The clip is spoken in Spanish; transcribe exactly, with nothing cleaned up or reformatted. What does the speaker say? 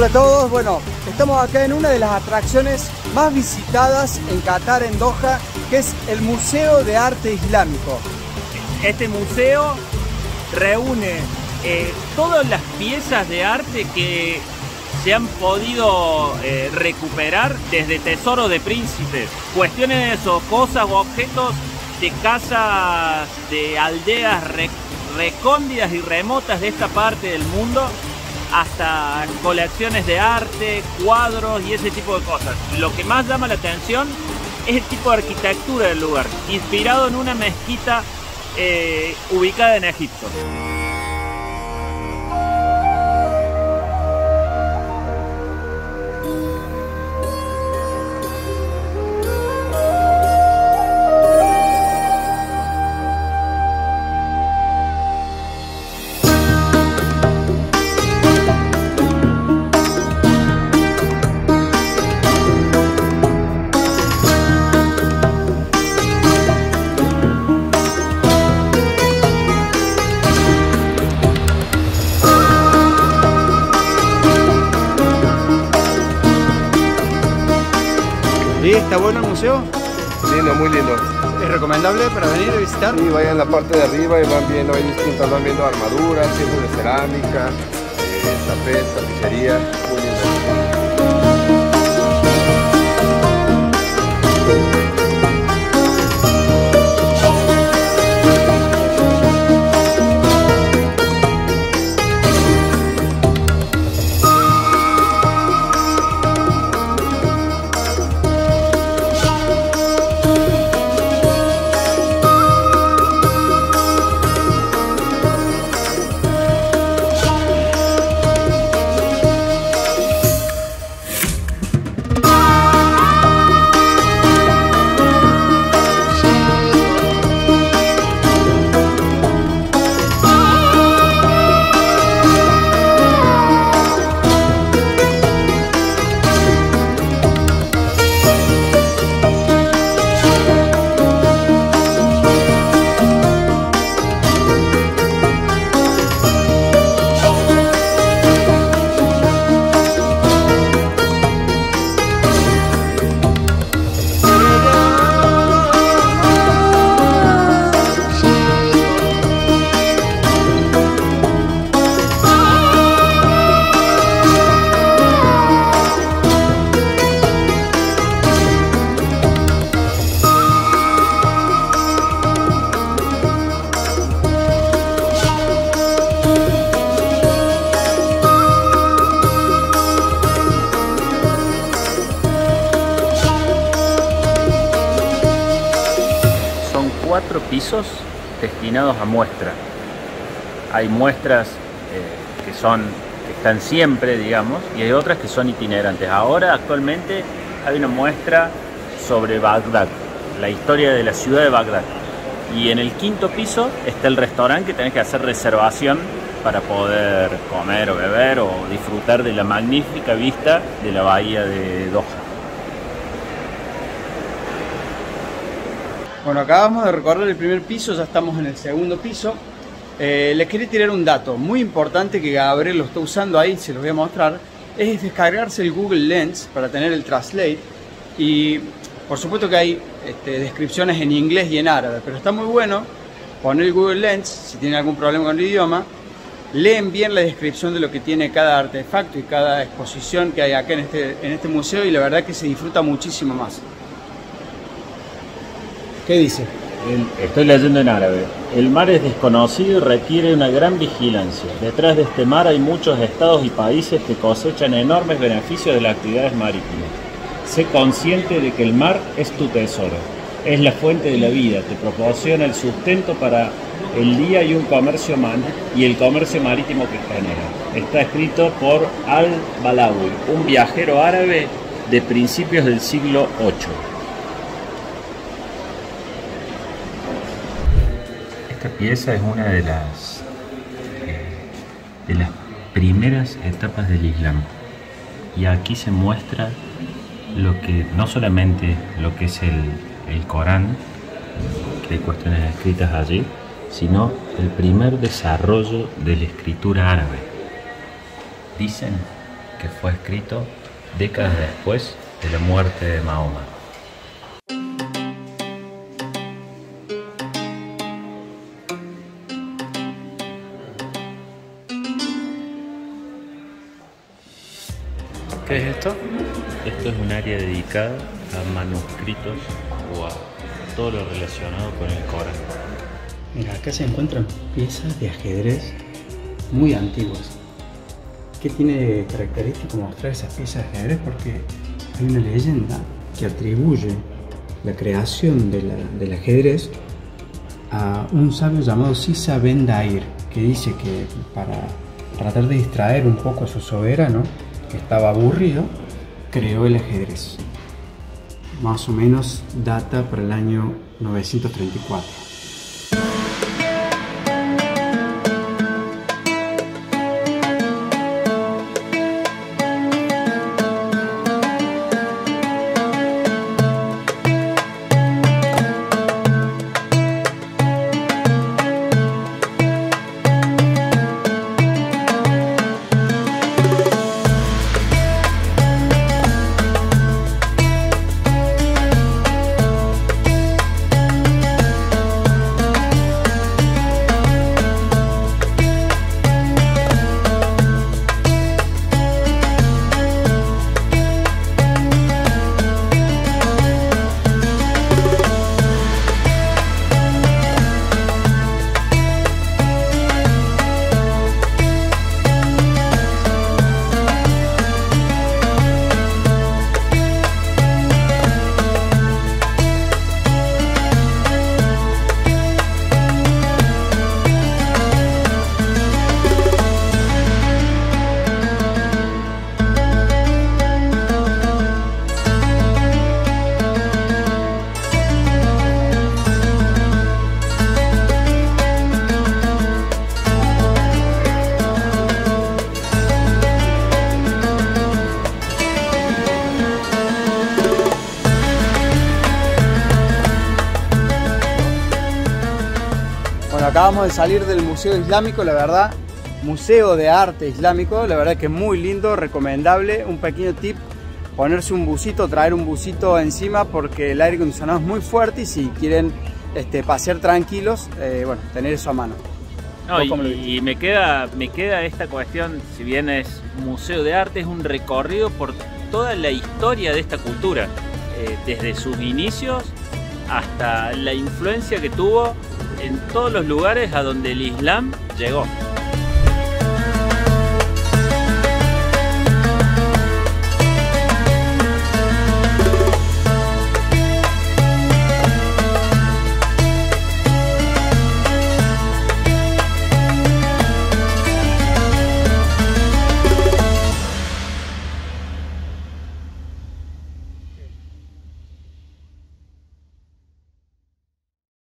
Hola a todos, bueno, estamos acá en una de las atracciones más visitadas en Qatar, en Doha, que es el Museo de Arte Islámico. Este museo reúne eh, todas las piezas de arte que se han podido eh, recuperar desde tesoros de príncipes, cuestiones o cosas o objetos de casas, de aldeas rec recónditas y remotas de esta parte del mundo, hasta colecciones de arte, cuadros y ese tipo de cosas. Lo que más llama la atención es el tipo de arquitectura del lugar, inspirado en una mezquita eh, ubicada en Egipto. ¿Sí? ¿Está bueno el museo? Lindo, muy lindo. ¿Es recomendable para venir a visitar? Sí, vayan a la parte de arriba y van viendo, hay distintas, van viendo armaduras, piezas de cerámica, eh, tapet, tapicería, muy lindo. Cuatro pisos destinados a muestra. Hay muestras eh, que son que están siempre, digamos, y hay otras que son itinerantes. Ahora, actualmente, hay una muestra sobre Bagdad, la historia de la ciudad de Bagdad. Y en el quinto piso está el restaurante que tenés que hacer reservación para poder comer o beber o disfrutar de la magnífica vista de la bahía de Doha. Bueno, acabamos de recorrer el primer piso, ya estamos en el segundo piso. Eh, les quería tirar un dato muy importante que Gabriel lo está usando ahí, se los voy a mostrar. Es descargarse el Google Lens para tener el Translate. Y por supuesto que hay este, descripciones en inglés y en árabe, pero está muy bueno poner el Google Lens si tienen algún problema con el idioma. Leen bien la descripción de lo que tiene cada artefacto y cada exposición que hay acá en este, en este museo, y la verdad que se disfruta muchísimo más. ¿Qué dice? El, estoy leyendo en árabe. El mar es desconocido y requiere una gran vigilancia. Detrás de este mar hay muchos estados y países que cosechan enormes beneficios de las actividades marítimas. Sé consciente de que el mar es tu tesoro. Es la fuente de la vida, te proporciona el sustento para el día y un comercio man y el comercio marítimo que genera. Está escrito por Al-Balawi, un viajero árabe de principios del siglo ocho. Esta pieza es una de las, eh, de las primeras etapas del Islam, y aquí se muestra lo que, no solamente lo que es el, el Corán, que hay cuestiones escritas allí, sino el primer desarrollo de la escritura árabe. Dicen que fue escrito décadas después de la muerte de Mahoma. ¿Qué es esto? Esto es un área dedicada a manuscritos o a todo lo relacionado con el Corán. Mira, acá se encuentran piezas de ajedrez muy antiguas. ¿Qué tiene de característico mostrar esas piezas de ajedrez? Porque hay una leyenda que atribuye la creación de la, del ajedrez a un sabio llamado Sisa Ben Dair, que dice que para tratar de distraer un poco a su soberano, que estaba aburrido, creó el ajedrez. Más o menos data para el año novecientos treinta y cuatro. Acabamos de salir del Museo Islámico, la verdad, Museo de Arte Islámico, la verdad que muy lindo, recomendable. Un pequeño tip, ponerse un busito, traer un busito encima porque el aire acondicionado es muy fuerte y si quieren este, pasear tranquilos, eh, bueno, tener eso a mano. No, y, y me queda, me queda esta cuestión, si bien es Museo de Arte, es un recorrido por toda la historia de esta cultura, eh, desde sus inicios hasta la influencia que tuvo en todos los lugares a donde el Islam llegó.